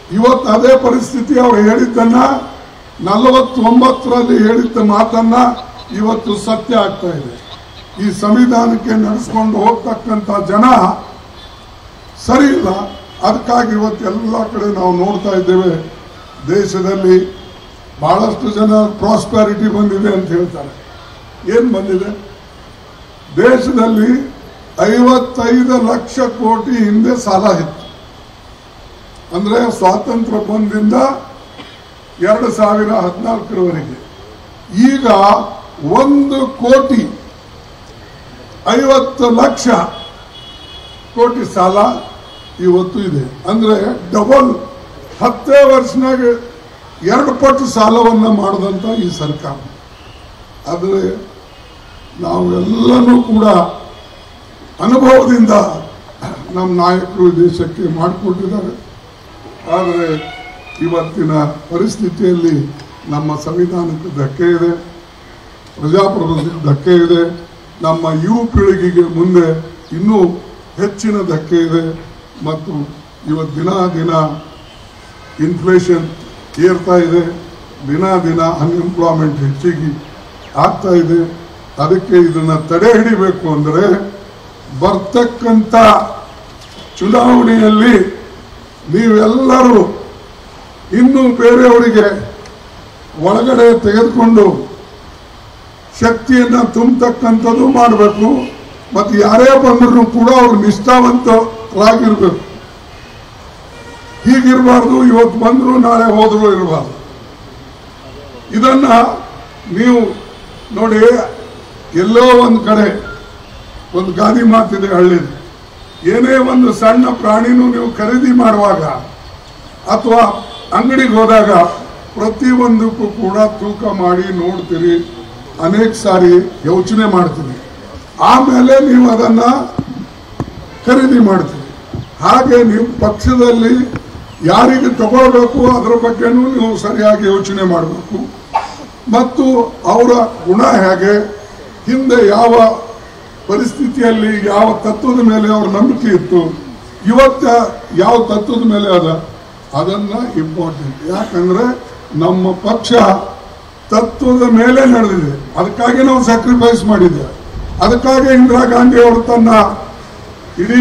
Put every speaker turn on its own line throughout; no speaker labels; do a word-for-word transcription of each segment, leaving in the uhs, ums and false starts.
ಇವತ್ತು ಅದೇ ಪರಿಸ್ಥಿತಿ ಅವರು ಹೇಳಿದ್ದನ್ನ ನಲವತ್ತೊಂಬತ್ತರಲ್ಲಿ ಹೇಳಿದ್ದ ಮಾತನ್ನ ಇವತ್ತು ಸತ್ಯ ಆಗ್ತಾ ಇದೆ. ಈ ಸಂವಿಧಾನಕ್ಕೆ ನಡೆಸ್ಕೊಂಡು ಹೋಗ್ತಕ್ಕಂಥ ಜನ ಸರಿ ಇಲ್ಲ. ಅದಕ್ಕಾಗಿ ಇವತ್ತು ಎಲ್ಲ ಕಡೆ ನಾವು ನೋಡ್ತಾ ಇದ್ದೇವೆ, ದೇಶದಲ್ಲಿ ಬಹಳಷ್ಟು ಜನ ಪ್ರಾಸ್ಪೆರಿಟಿ ಬಂದಿದೆ ಅಂತ ಹೇಳ್ತಾರೆ. ಏನ್ ಬಂದಿದೆ? ದೇಶದಲ್ಲಿ ಐವತ್ತೈದು ಲಕ್ಷ ಕೋಟಿ ಹಿಂದೆ ಸಾಲ ಇತ್ತು. ಅಂದ್ರೆ ಸ್ವಾತಂತ್ರ್ಯ ಬಂದಿಂದ ಎರಡು ಸಾವಿರ ಹದಿನಾಲ್ಕರವರೆಗೆ ಈಗ ಒಂದು ಕೋಟಿ ಐವತ್ತು ಲಕ್ಷ ಕೋಟಿ ಸಾಲ ಇವತ್ತು ಇದೆ. ಅಂದ್ರೆ ಡಬಲ್, ಹತ್ತೇ ವರ್ಷನಾಗ ಎರಡು ಪಟ್ಟು ಸಾಲವನ್ನ ಮಾಡಿದಂತ ಈ ಸರ್ಕಾರ. ಆದರೆ ನಾವೆಲ್ಲನೂ ಕೂಡ ಅನುಭವದಿಂದ ನಮ್ಮ ನಾಯಕರು ದೇಶಕ್ಕೆ ಮಾಡಿಕೊಟ್ಟಿದ್ದಾರೆ. ಆದರೆ ಇವತ್ತಿನ ಪರಿಸ್ಥಿತಿಯಲ್ಲಿ ನಮ್ಮ ಸಂವಿಧಾನಕ್ಕೆ ಧಕ್ಕೆ ಇದೆ, ಪ್ರಜಾಪ್ರಭುತ್ವಕ್ಕೆ ಧಕ್ಕೆ ಇದೆ, ನಮ್ಮ ಯುವ ಪೀಳಿಗೆಗೆ ಮುಂದೆ ಇನ್ನೂ ಹೆಚ್ಚಿನ ಧಕ್ಕೆ ಇದೆ. ಮತ್ತು ಇವತ್ತು ದಿನ ದಿನ ಇನ್ಫ್ಲೇಷನ್ ಏರ್ತಾ ಇದೆ, ದಿನ ದಿನ ಅನ್ಎಂಪ್ಲಾಯ್ಮೆಂಟ್ ಹೆಚ್ಚಿಗೆ ಆಗ್ತಾ ಇದೆ. ಅದಕ್ಕೆ ಇದನ್ನ ತಡೆ ಹಿಡಿಬೇಕು ಅಂದರೆ ಬರ್ತಕ್ಕಂಥ ಚುನಾವಣೆಯಲ್ಲಿ ನೀವೆಲ್ಲರೂ ಇನ್ನೂ ಬೇರೆಯವರಿಗೆ ಒಳಗಡೆ ತೆಗೆದುಕೊಂಡು ಶಕ್ತಿಯನ್ನ ತುಂಬತಕ್ಕಂಥದ್ದು ಮಾಡಬೇಕು. ಮತ್ತು ಯಾರೇ ಬಂದರೂ ಕೂಡ ಅವರು ನಿಷ್ಠಾವಂತರಾಗಿರ್ಬೇಕು. ಹೀಗಿರಬಾರ್ದು, ಇವತ್ತು ಬಂದ್ರು ನಾಳೆ ಹೋದ್ರು ಇರಬಾರ್ದು. ಇದನ್ನ ನೀವು ನೋಡಿ, ಎಲ್ಲೋ ಒಂದು ಕಡೆ ಒಂದು ಗಾದಿ ಮಾತಿದೆ ಹಳ್ಳಿದು, ಏನೇ ಒಂದು ಸಣ್ಣ ಪ್ರಾಣಿನೂ ನೀವು ಖರೀದಿ ಮಾಡುವಾಗ ಅಥವಾ ಅಂಗಡಿಗೆ ಹೋದಾಗ ಪ್ರತಿಯೊಂದಕ್ಕೂ ಕೂಡ ತೂಕ ಮಾಡಿ ನೋಡ್ತೀರಿ, ಅನೇಕ ಸಾರಿ ಯೋಚನೆ ಮಾಡ್ತೀರಿ, ಆಮೇಲೆ ನೀವು ಅದನ್ನ ಖರೀದಿ ಮಾಡ್ತೀರಿ. ಹಾಗೆ ನೀವು ಪಕ್ಷದಲ್ಲಿ ಯಾರಿಗೆ ತಗೊಳ್ಬೇಕು ಅದರ ಬಗ್ಗೆನೂ ನೀವು ಸರಿಯಾಗಿ ಯೋಚನೆ ಮಾಡಬೇಕು. ಮತ್ತು ಅವರ ಗುಣ ಹೇಗೆ, ಹಿಂದೆ ಯಾವ ಪರಿಸ್ಥಿತಿಯಲ್ಲಿ ಯಾವ ತತ್ವದ ಮೇಲೆ ಅವರ ನಂಬಿಕೆ ಇತ್ತು, ಇವತ್ತ ಯಾವ ತತ್ವದ ಮೇಲೆ ಅದ, ಅದನ್ನ ಇಂಪಾರ್ಟೆಂಟ್. ಯಾಕಂದ್ರೆ ನಮ್ಮ ಪಕ್ಷ ತತ್ವದ ಮೇಲೆ ನಡೆದಿದೆ. ಅದಕ್ಕಾಗಿ ನಾವು ಸ್ಯಾಕ್ರಿಫೈಸ್ ಮಾಡಿದ್ದೇವೆ. ಅದಕ್ಕಾಗಿ ಇಂದಿರಾ ಗಾಂಧಿ ಅವರು ತನ್ನ ಇಡೀ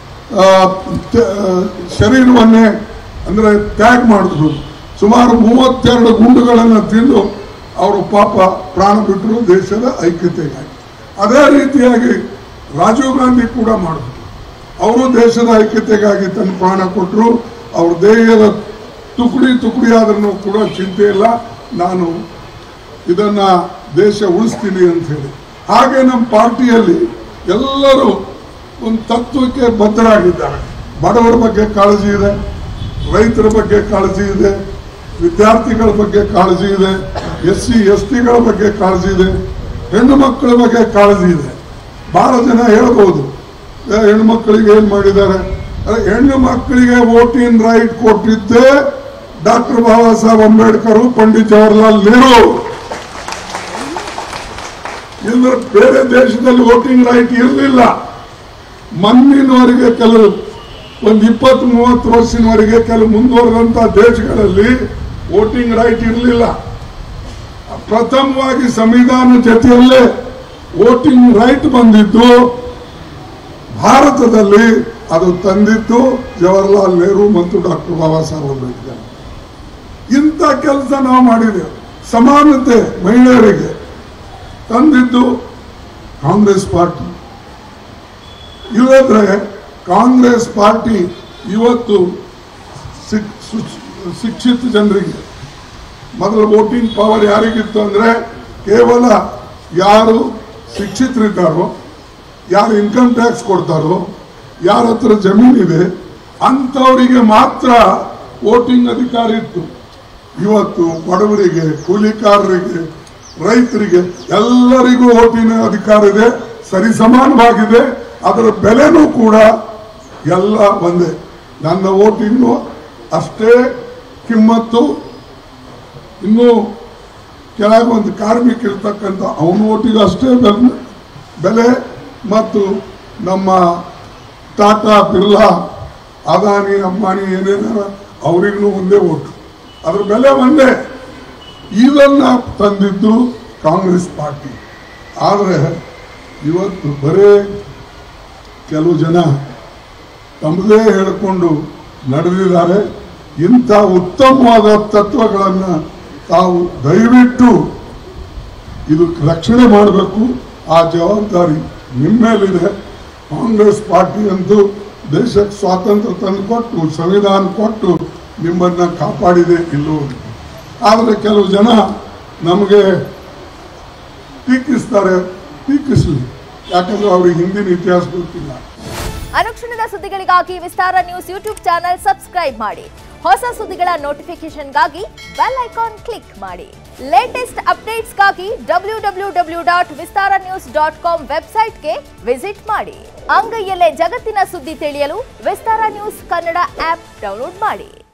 ಶರೀರವನ್ನೇ ಅಂದ್ರೆ ತ್ಯಾಗ ಮಾಡಿದ್ರು. ಸುಮಾರು ಮೂವತ್ತೆರಡು ಗುಂಡುಗಳನ್ನು ತಿಂದು ಅವರು ಪಾಪ ಪ್ರಾಣ ಬಿಟ್ಟರು ದೇಶದ ಐಕ್ಯತೆಗಾಗಿ. ಅದೇ ರೀತಿಯಾಗಿ ರಾಜೀವ್ ಗಾಂಧಿ ಕೂಡ ಮಾಡಿದ್ರು. ಅವರು ದೇಶದ ಐಕ್ಯತೆಗಾಗಿ ತನ್ನ ಪ್ರಾಣ ಕೊಟ್ಟರು. ಅವ್ರ ದೇಹದ ತುಕಡಿ ತುಕಡಿ ಆದ್ರೂ ಕೂಡ ಚಿಂತೆ ಇಲ್ಲ, ನಾನು ಇದನ್ನ ದೇಶ ಉಳಿಸ್ತೀನಿ ಅಂತ ಹೇಳಿ. ಹಾಗೆ ನಮ್ಮ ಪಾರ್ಟಿಯಲ್ಲಿ ಎಲ್ಲರೂ ಒಂದು ತತ್ವಕ್ಕೆ ಬದ್ಧರಾಗಿದ್ದಾರೆ. ಬಡವರ ಬಗ್ಗೆ ಕಾಳಜಿ ಇದೆ, ರೈತರ ಬಗ್ಗೆ ಕಾಳಜಿ ಇದೆ, ವಿದ್ಯಾರ್ಥಿಗಳ ಬಗ್ಗೆ ಕಾಳಜಿ ಇದೆ, ಎಸ್ ಸಿ ಎಸ್ ಟಿಗಳ ಬಗ್ಗೆ ಕಾಳಜಿ ಇದೆ, ಹೆಣ್ಣು ಮಕ್ಕಳ ಬಗ್ಗೆ ಕಾಳಜಿ ಇದೆ. ಬಹಳ ಜನ ಹೇಳ್ಬೋದು ಹೆಣ್ಣು ಮಕ್ಕಳಿಗೆ ಏನ್ ಮಾಡಿದ್ದಾರೆ. ಹೆಣ್ಣು ಮಕ್ಕಳಿಗೆ ವೋಟಿಂಗ್ ರೈಟ್ ಕೊಟ್ಟಿದ್ದೆ ಡಾಕ್ಟರ್ ಬಾಬಾ ಸಾಹೇಬ್ ಅಂಬೇಡ್ಕರ್, ಪಂಡಿತ್ ಜವಾಹರ್ಲಾಲ್ ನೆಹರು. ಇಲ್ಲದ್ರೆ ಬೇರೆ ದೇಶದಲ್ಲಿ ವೋಟಿಂಗ್ ರೈಟ್ ಇರಲಿಲ್ಲ. ಮಣ್ಣಿನವರೆಗೆ ಕೆಲವು ಒಂದು ಇಪ್ಪತ್ತು ಮೂವತ್ತು ವರ್ಷದವರೆಗೆ ಕೆಲವು ಮುಂದುವರೆದಂತ ದೇಶಗಳಲ್ಲಿ ವೋಟಿಂಗ್ ರೈಟ್ ಇರಲಿಲ್ಲ. ಪ್ರಥಮವಾಗಿ ಸಂವಿಧಾನ ಜೊತೆಯಲ್ಲೇ ವೋಟಿಂಗ್ ರೈಟ್ ಬಂದಿದ್ದು ಭಾರತದಲ್ಲಿ. ಅದು ತಂದಿದ್ದು ಜವಾಹರ್ಲಾಲ್ ನೆಹರು ಮತ್ತು ಡಾಕ್ಟರ್ ಬಾಬಾ ಸಾಹೇಬ್ ಅಂಬೇಡ್ಕರ್. ಇಂಥ ಕೆಲಸ ನಾವು ಮಾಡಿದ್ದೇವೆ. ಸಮಾನತೆ ಮಹಿಳೆಯರಿಗೆ ತಂದಿದ್ದು ಕಾಂಗ್ರೆಸ್ ಪಾರ್ಟಿ. ಇಲ್ಲದ್ರೆ ಕಾಂಗ್ರೆಸ್ ಪಾರ್ಟಿ ಇವತ್ತು ಶಿಕ್ಷಿತ ಜನರಿಗೆ ಮೊದಲು ವೋಟಿಂಗ್ ಪವರ್ ಯಾರಿಗಿತ್ತು ಅಂದ್ರೆ ಕೇವಲ ಯಾರು ಶಿಕ್ಷಿತರಿದ್ದಾರೋ, ಯಾರು ಇನ್ಕಮ್ ಟ್ಯಾಕ್ಸ್ ಕೊಡ್ತಾರೋ, ಯಾರ ಹತ್ರ ಜಮೀನಿದೆ ಅಂಥವರಿಗೆ ಮಾತ್ರ ವೋಟಿಂಗ್ ಅಧಿಕಾರ ಇತ್ತು. ಇವತ್ತು ಬಡವರಿಗೆ, ಕೂಲಿಕಾರರಿಗೆ, ರೈತರಿಗೆ ಎಲ್ಲರಿಗೂ ವೋಟಿಂಗ್ ಅಧಿಕಾರ ಇದೆ, ಸರಿ ಸಮಾನವಾಗಿದೆ. ಅದರ ಬೆಲೆನೂ ಕೂಡ ಎಲ್ಲ ಒಂದೇ. ನನ್ನ ವೋಟಿಂಗು ಅಷ್ಟೇ ಕಿಮ್ಮತ್ತು. ಇನ್ನು ಕೆಲವೊಂದು ಕಾರ್ಮಿಕ ಇರ್ತಕ್ಕಂಥ ಅವನ ವೋಟಿಗೆ ಅಷ್ಟೇ ಬೆಲೆ. ಮತ್ತು ನಮ್ಮ ಟಾಟಾ, ಬಿರ್ಲಾ, ಅದಾನಿ, ಅಂಬಾನಿ ಏನೇನಾರ ಅವರಿಗೂ ಒಂದೇ ಓಟು, ಅದ್ರ ಬೆಲೆ ಒಂದೇ. ಇದನ್ನ ತಂದಿದ್ದು ಕಾಂಗ್ರೆಸ್ ಪಾರ್ಟಿ. ಆದರೆ ಇವತ್ತು ಬರೇ ಕೆಲವು ಜನ ತಮ್ಮದೇ ಹೇಳಿಕೊಂಡು ನಡೆದಿದ್ದಾರೆ. ಇಂಥ ಉತ್ತಮವಾದ ತತ್ವಗಳನ್ನು ತಾವು ದಯವಿಟ್ಟು ಇದು ರಕ್ಷಣೆ ಮಾಡಬೇಕು. ಆ ಜವಾಬ್ದಾರಿ ನಿಮ್ಮ ಮೇಲಿದೆ. ಕಾಂಗ್ರೆಸ್ ಪಾರ್ಟಿ ಅಂತೂ ದೇಶಕ್ಕೆ ಸ್ವಾತಂತ್ರ್ಯ ತಂದುಕೊಟ್ಟು ಸಂವಿಧಾನ ಕೊಟ್ಟು ನಿಮ್ಮನ್ನು ಕಾಪಾಡಿದೆ ಇಲ್ಲೋ. ಆದರೆ ಕೆಲವು ಜನ ನಮಗೆ ಟೀಕಿಸ್ತಾರೆ, ಟೀಕಿಸಲಿ, ಯಾಕಂದ್ರೆ ಅವ್ರಿಗೆ ಹಿಂದಿನ ಇತಿಹಾಸ ಗೊತ್ತಿಲ್ಲ.
ಅನುಕ್ಷಣದ ಸುದ್ದಿಗಳಿಗಾಗಿ Vistara news YouTube channel subscribe ಮಾಡಿ. ಹೊಸ ಸುದ್ದಿಗಳ ನೋಟಿಫಿಕೇಶನ್ಗಾಗಿ ಬೆಲ್ ಐಕಾನ್ ಕ್ಲಿಕ್ ಮಾಡಿ. ಲೇಟೆಸ್ಟ್ ಅಪ್ಡೇಟ್ಸ್ಗಾಗಿ W W W dot Vistara news dot com ವೆಬ್ಸೈಟ್ಗೆ ವಿಸಿಟ್ ಮಾಡಿ. ಅಂಗೈಯಲ್ಲೇ ಜಗತ್ತಿನ ಸುದ್ದಿ ತಿಳಿಯಲು Vistara news Kannada app download ಮಾಡಿ.